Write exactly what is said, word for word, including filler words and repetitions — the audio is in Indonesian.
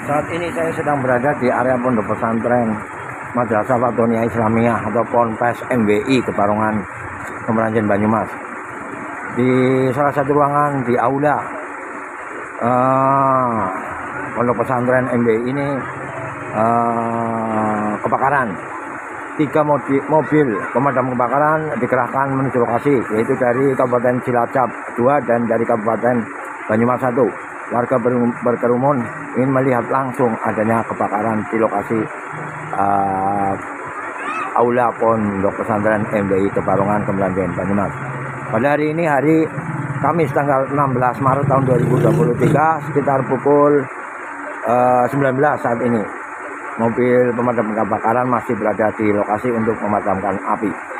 Saat ini saya sedang berada di area Pondok Pesantren Madrasah Faktonia Islamiyah atau Ponpes M W I Keparongan, Kemeranjen, Banyumas. Di salah satu ruangan di aula uh, Pondok Pesantren M W I ini uh, kebakaran. Tiga mobil, mobil pemadam kebakaran dikerahkan menuju lokasi, yaitu dari Kabupaten Cilacap dua dan dari Kabupaten Banyumas satu. Warga berkerumun ingin melihat langsung adanya kebakaran di lokasi uh, aula Pondok Pesantren M W I Keparongan, Kemeranjen, Banyumas. Pada hari ini, hari Kamis tanggal enam belas Maret tahun dua ribu dua puluh tiga, sekitar pukul uh, sembilan belas saat ini, mobil pemadam kebakaran masih berada di lokasi untuk memadamkan api.